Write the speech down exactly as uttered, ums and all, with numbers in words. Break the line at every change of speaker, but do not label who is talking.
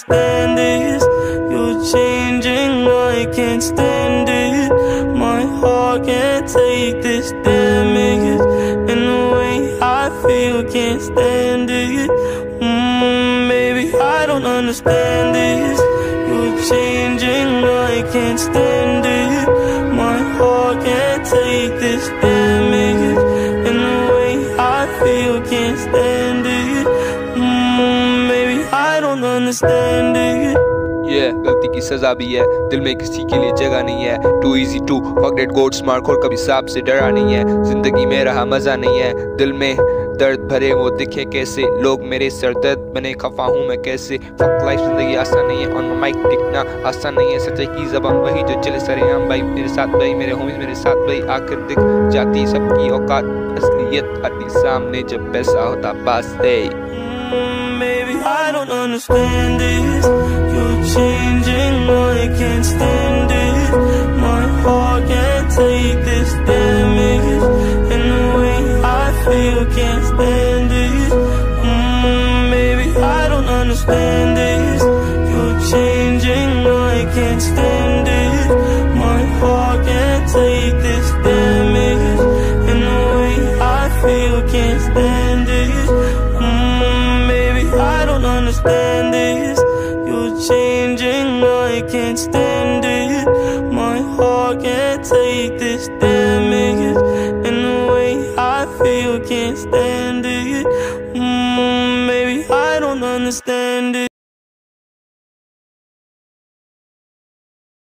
understand this. You're changing, I can't stand it. My heart can't take this damage, and the way I feel can't stand it. Mm, baby, I don't understand this. You're changing, I can't stand it. My heart can't take this damage, and the way I feel can't stand it. Mm, baby, I don't understand it.
yeah, गलती की सजा भी है, दिल में किसी के लिए जगह नहीं है. Too easy to forget गोट स्मार्ट खोर कभी सांप से डरा नहीं है. जिंदगी में रहा मजा नहीं है, दिल में दर्द भरे वो दिखे कैसे. लोग मेरे सर दर्द बने, खफा हूँ मैं कैसे. फक लाइफ जिंदगी आसान नहीं है, ऑन माइक टिकना आसान नहीं है. सच्चाई की जबान वही जो चले सरेआम भाई मेरे साथ भाई, मेरे होmies मेरे साथ भाई. आखिर दिख जाती सबकी औकात, असलियत आती सामने जब पैसा होता पास. Hey
baby, I don't understand this. You're changing, I can't stand it. My heart can't take this damage, and the way I feel can't stand it. Mm, baby, I don't understand this. You're changing, I can't stand it. My heart can't take this damage, and the way I feel can't stand it. Mm, baby, I don't understand this. You're changing, I can't stand it. My heart can't take this.